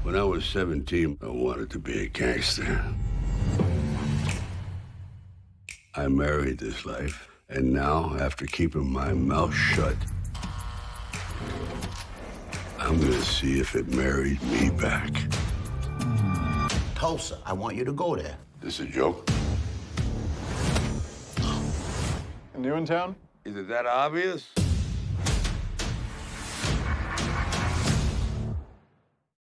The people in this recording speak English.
When I was 17, I wanted to be a gangster. I married this life, and now, after keeping my mouth shut, I'm gonna see if it married me back. Tulsa, I want you to go there. This a joke? New in town? Is it that obvious?